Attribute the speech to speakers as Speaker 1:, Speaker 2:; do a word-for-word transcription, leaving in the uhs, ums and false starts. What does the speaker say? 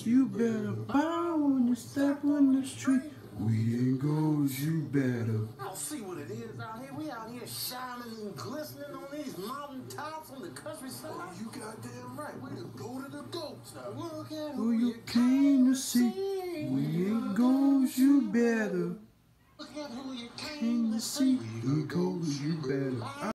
Speaker 1: You better bow when you step on the street. Weed and goes, you better.
Speaker 2: I don't see what it is out here. We out here shining and glistening on these mountain tops on the countryside. Oh, you goddamn right. We the goat of the goats. Now look at
Speaker 1: Who you came to see. Weed and goes, you better.
Speaker 2: Look at who you
Speaker 1: Came to see. Weed and goes, you better.